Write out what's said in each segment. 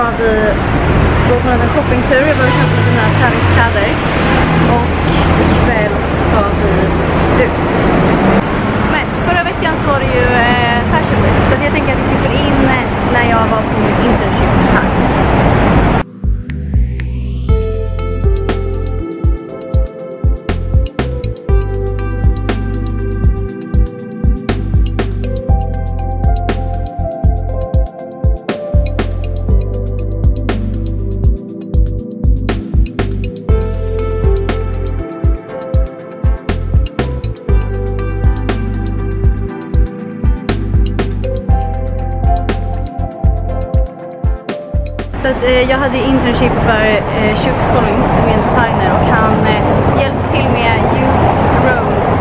vi gå på en shoppingtur. Jag börjar köpa lite nya träningskläder. Och ikväll så ska vi ut. Men förra veckan så var det ju Fashion Week. Så jag tänker att vi klipper in när jag var på mitt internship här. Så att, jag hade internship för Shooks Collins som är en designer och han hjälpte till med Youth Rose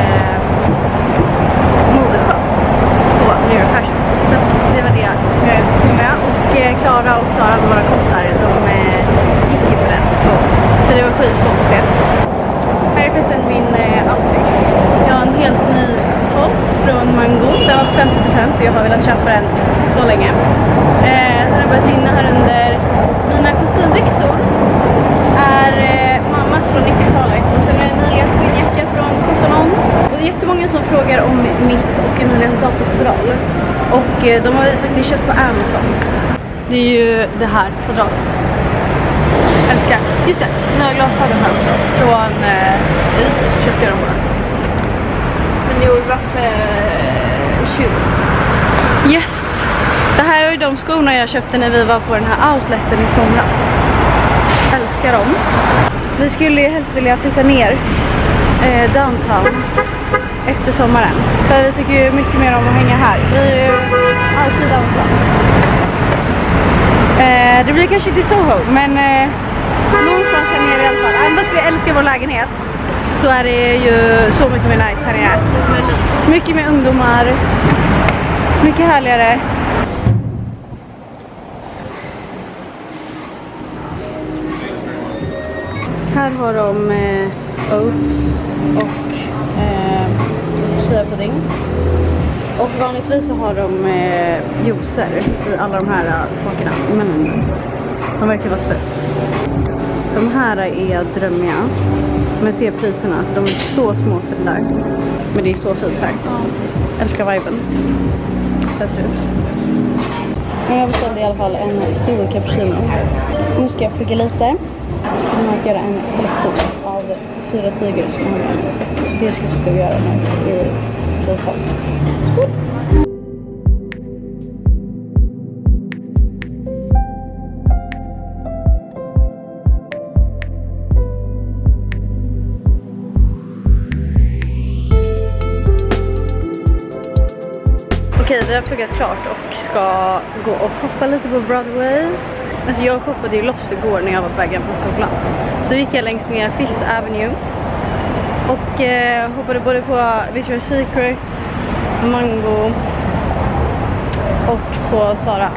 modeshow på New York Fashion. Så att, det var det som jag hjälpte till med. Och Klara och Sara, våra kompisar, de gick ju på den. Så det var skitcoolt att se. Här är förresten min outfit. Jag har en helt ny topp från Mango. Den var 50% och jag har velat köpa den så länge. Sen har jag börjat linna här under. Mina kostymbyxor är mammas från 90-talet och sen är det Emilias skinnjacka från Cotton On. Och det är jättemånga som frågar om mitt och Emilias datorfodral. Och de har faktiskt köpt på Amazon. Det är ju det här fodralet. Älskar. Just det, nya glasögon här också. Från Isus köpte jag dem bara. Men det var varför Shooks. Yes! Det här är ju de skorna jag köpte när vi var på den här outleten i somras. Älskar dem. Vi skulle ju helst vilja flytta ner downtown efter sommaren. För vi tycker ju mycket mer om att hänga här. Vi är ju alltid downtown. Det blir kanske inte Soho, men någonstans här nere i alla fall. Även fast vi älskar vår lägenhet så är det ju så mycket mer nice här nere. Mycket med ungdomar. Mycket härligare. Här har de oats och chia-pudding. Och vanligtvis så har de juicer i alla de här smakerna. Men de verkar vara slut. De här är drömmiga. Men se priserna, så de är så små för det där. Men det är så fint här. Älskar viben. Så här slut. Men jag beställde i alla fall en stor cappuccino. Nu ska jag plugga lite. Jag ska göra en kollektion av 4 sidor som jag har med. Så det ska jag sitta och göra nu i totalt. Skål! Okej, vi har pluggat klart och ska gå och hoppa lite på Broadway. Alltså jag shoppade ju loss igår när jag var på vägen från skolan. Då gick jag längs med Fifth Avenue. Och hoppade både på Victoria's Secret, Mango och på Zara.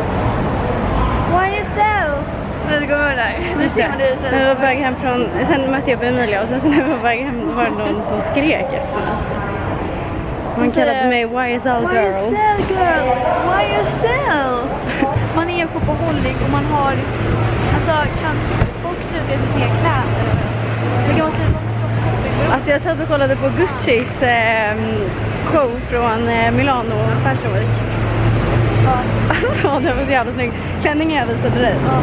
YSL! Nu går vi där. Nu ser man det. När jag var på väg hem från, sen mötte jag på Emilia och sen så när jag var på väg hem var det någon som skrek efter mig. Man kallade mig YSL girl. YSL girl! YSL! Man är shopaholic och man har... Alltså, kan folk sluta efter sina kläder? Eller kan man sluta också shopaholic? Alltså jag satt och kollade på Guccis show från Milano Fashion Week. Ja. Alltså det var så jävla snygg. Klänningen jag visade dig. Ja.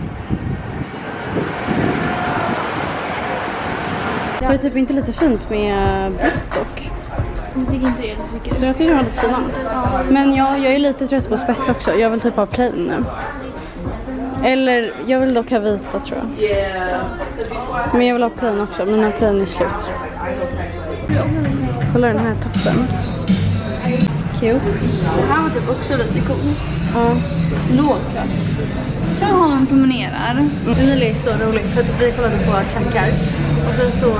Det är typ inte lite fint med blått och... Jag tycker inte det är så mycket. Jag tycker det var lite fina. Ja. Men jag är lite trött på spets också. Jag vill typ ha plain nu. Eller jag vill dock ha vita tror jag. Men jag vill ha plain också. Mina plain är slut. Kolla den här toppen. Cute. Den här var typ också lite cool. Ja. Lågklart. Där har man promenerar. Emilia är så rolig för att vi kollade på klackar. Och sen så...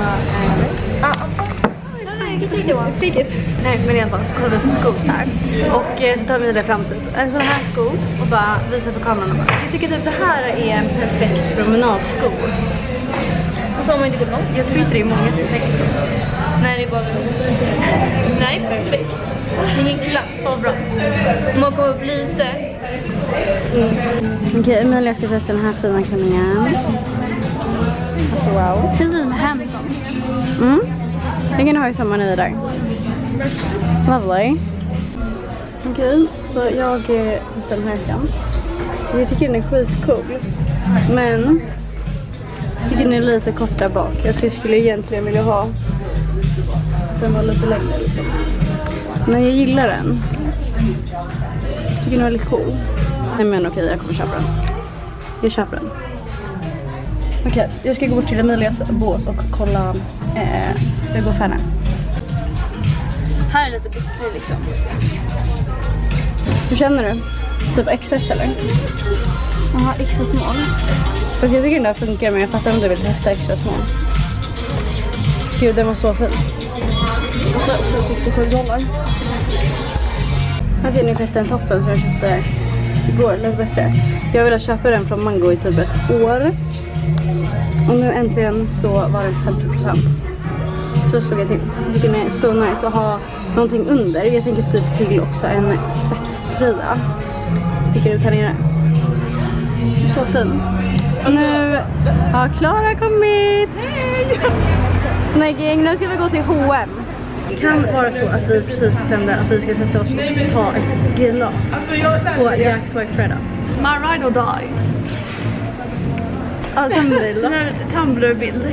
Nej, men i alla fall så kollar vi på skor så här. Och så tar vi det fram typ en sån här sko och bara visar för kameran och bara. Jag tycker typ det här är en perfekt promenadsko. Och så har man inte gått något. Jag tror inte det är många som tänker så. Nej, det är bara nej, perfekt. Ingen klass, så bra. Om man kommer upp lite Okej, Emilia ska testa den här fina klänningen. Alltså wow. Precis med Hampton. Den kan du ha i samma nöje där. Lovely. Okej, så jag testar den här jackan. Jag tycker den är skitcool. Men jag tycker den är lite kort där bak. Jag skulle egentligen vilja ha den var lite längre liksom. Men jag gillar den. Jag tycker den är väldigt cool. Nej men okej, jag kommer köpa den. Jag köper den. Okej, jag ska gå bort till Emilias bås och kolla hur går färna. Här är lite bättre liksom. Hur känner du? Typ XS eller? Jaha, extra smal. Fast jag tycker den där funkar, men jag fattar om du vill testa extra smal. Gud, den var så fin. Och så $67. Här ser ni förresten toppen som jag köpte igår, lite bättre. Jag ville köpa den från Mango i typ ett år. Och nu äntligen så var den 50%. Så slog jag till. Jag tycker den är så nice att ha någonting under. Jag tänker typ till också en spetströja. Sticker ut här nere. Så fin. Nu har Klara kommit. Snegging, nu ska vi gå till H&M. Det kan vara så att vi precis bestämde att vi ska sätta oss och ta ett glas på Jack's Wife Fredda. My ride or dies. Ja, den Tumblr-bild.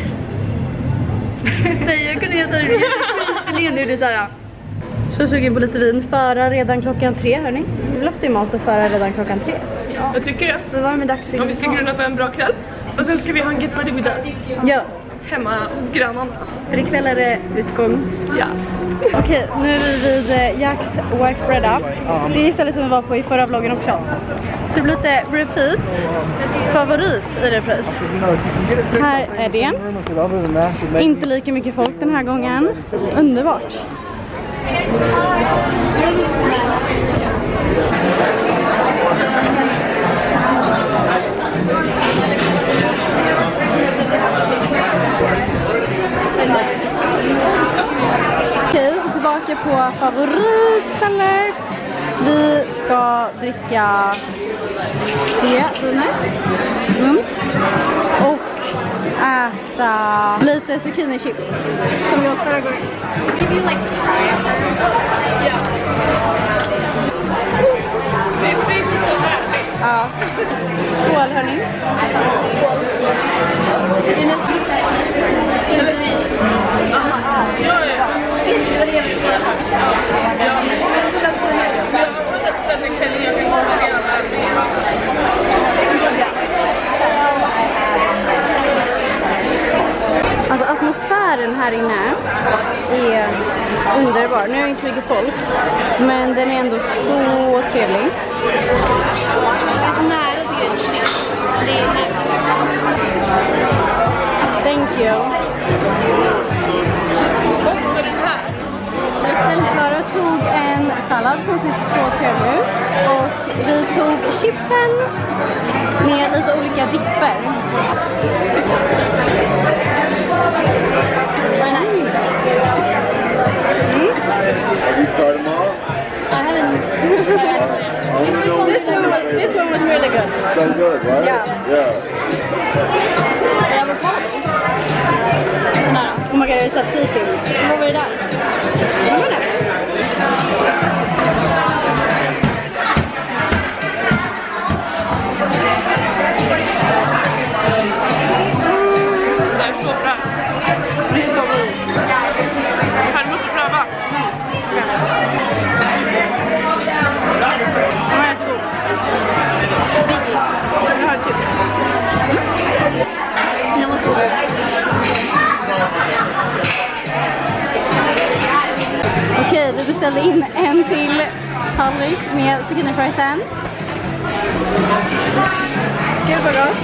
Nej, jag kunde göra det. Lena gjorde såhär. Så sugen på lite vin. Föra redan klockan 3, hörni. Det är optimalt att föra redan klockan 3. Ja. Jag tycker det. Det var med dags för vi ska grunna på en bra kväll. Och sen ska vi ha en get ready with us. Ja. Hemma hos grannarna. För ikväll är det utgång. Ja. Okej, nu är vi vid Jack's Wife Fredda. Det är stället som vi var på i förra vloggen också. Så det blir lite repeat. Favorit i repris. Här är det. Inte lika mycket folk den här gången. Underbart. Okej, så tillbaka på favoritstället. Vi ska dricka det vinet, mums, och äta lite zucchini chips som vi åt förra gången. Maybe you like to try it first. Yeah. Det är basically härligt. Ja. Skål hörni. Skål. Alltså atmosfären här inne är underbar. Nu är det inte så mycket folk, men den är ändå så trevlig. Det är så nära tycker jag inte ser. Det är helt. Thank you. Klara tog en sallad som ser så trevlig ut. Och vi tog chipsen med lite olika dipper. This one was really good. So good, right? Yeah. Oh my god, det är tzatziki. Vad var det där? Vad var det? Det är så bra. Det är så god. Här måste pröva. Den var jättegod. Den har chips. Den var så god. Okej, vi beställde in en till tallrik med zucchini fries. Gud vad gott.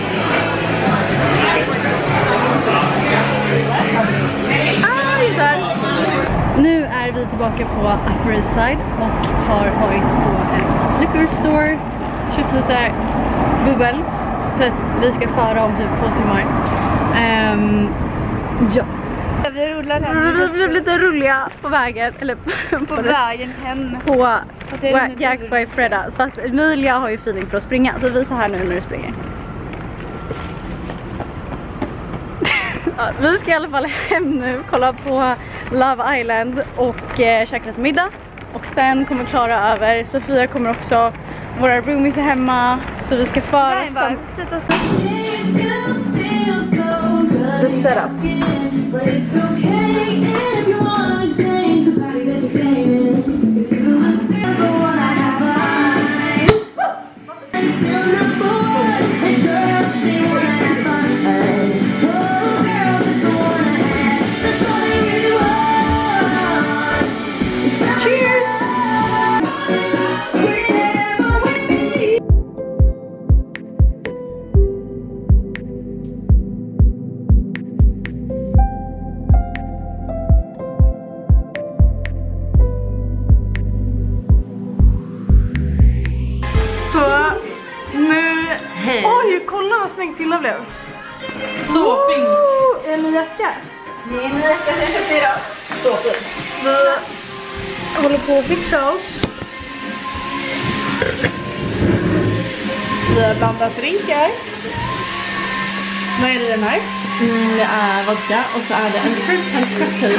Där. Nu är vi tillbaka på Upper East Side och har varit på en liquor store. Köpt lite bubbel för att vi ska fara om typ 2 timmar. Ja. vi rullar hem. Vi blev lite rulliga på vägen. Eller på vägen hem. På Jacksway Fredda. Så att Emilia har ju feeling för att springa. Så visa här nu när du springer. Ja, vi ska i alla fall hem nu. Kolla på Love Island. Och käka lite middag. Och sen kommer Klara över. Sofia kommer också. Våra roomies är hemma. Så vi ska föra Sätt oss ner. set up. Oj, kolla vad snyggt Tilda blev. Så fint. En ny jacka. Det är en ny jacka som jag köpte idag. Så fint. Vi håller på att fixa oss. Vi har blandat drinkar. Vad är det den här? Det är vodka och så är det en fruit punch cocktail.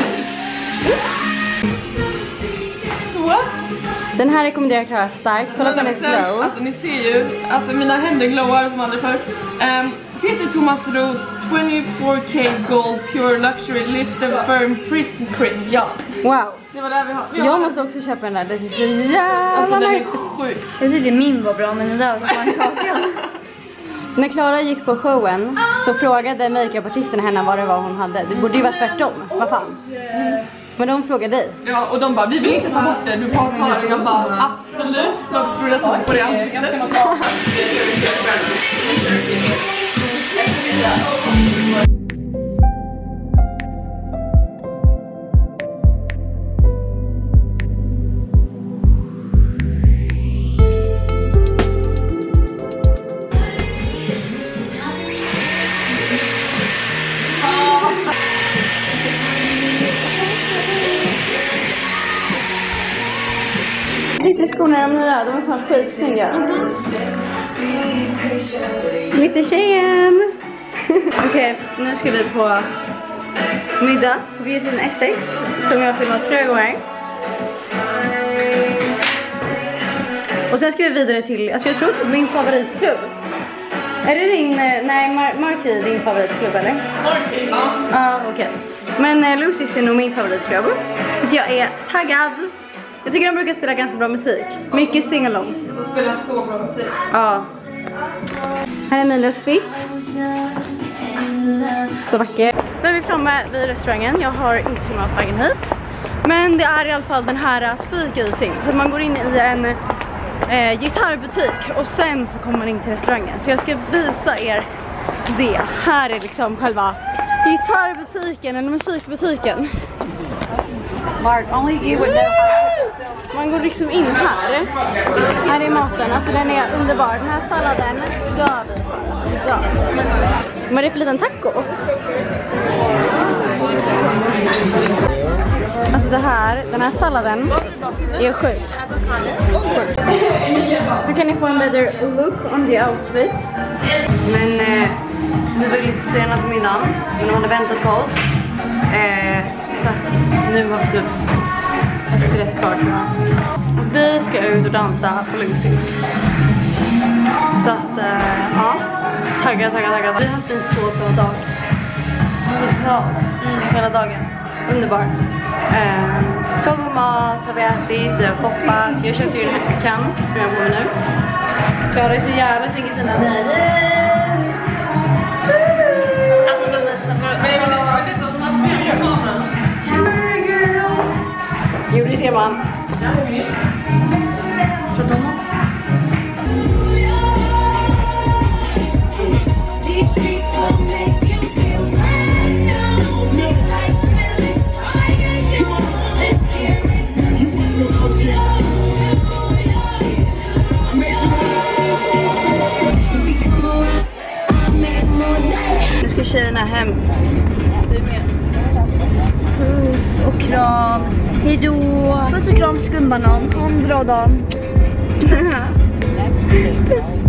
Så. Den här rekommenderar jag Klara starkt. Kolla på hennes glow. Alltså ni ser ju, alltså mina händer glowar som aldrig förr. Peter Thomas Roth 24K Gold Pure Luxury Lift and Firm Prism Cream. Ja. Wow. Det var där vi har. Jag måste också köpa den där. Det ser så jävla alltså, den är nice. sjuk. Jag tyckte min var bra, men den där var fan kakan. När Klara gick på showen så frågade makeupartisten henne vad det var hon hade. Det borde ju vara tvärtom. Vad fan? Men de frågade dig. Ja, och de bara, vi vill inte ta bort det, du får ha kvar det. Jag bara, absolut. Jag tror jag sätter på det ansiktet. Glitterskorna är de nya, de är fan skitsnygga. Glittertjejen! Okej, nu ska vi på middag. Vi är till en Essex som jag har filmat flera gånger. Och sen ska vi vidare till, alltså jag tror att min favoritklubb. Är det din, nej Marky din favoritklubb eller? Marky? Ja. Ja, okej. Men Lucy's är nog min favoritklubb. Så jag är taggad. Jag tycker de brukar spela ganska bra musik. Mycket sing-alongs. De spelar så bra musik. Ja. Här är Emilias fit. Så vacker. Nu är vi framme vid restaurangen. Jag har inte filmat vägen hit. Men det är i alla fall den här speakeasing. Så man går in i en gitarrbutik och sen så kommer man in till restaurangen. Så jag ska visa er det. Här är liksom själva gitarrbutiken eller musikbutiken. Mark, only you would know. Man går liksom in här. Här är maten, alltså den är underbar. Den här salladen dör vi för. Alltså vi dör. Men det är för liten taco. Alltså det här, den här salladen är sjuk. Nu kan ni få en better look on the outfits. Men vi var lite sena till middagen. De hade väntat på oss. Så att nu har vi typ efter rätt kvar tror jag. Vi ska ut och dansa på Lucy's. Så att ja, taggad. Vi har haft en så bra dag. Hela dagen. Underbar. Så god mat har vi ätit, vi har shoppat. Jag köpte ju den här jackan som jag har på mig nu. Klara är så jävla snygg i sina jeans. Alltså de är lite jo, det ser man. Nu ska tjejerna hem. Du med? kram. Hejdå. Puss och kram, skumbanan. Andra dagen. Puss.